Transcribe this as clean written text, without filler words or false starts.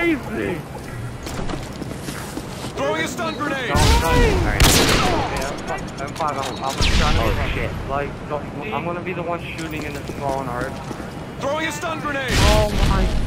revive me! Throwing a stun grenade! No, I'm fine, I'm trying to shit. Like, I'm gonna be the one shooting in the small and hard. Throwing a stun grenade! Oh my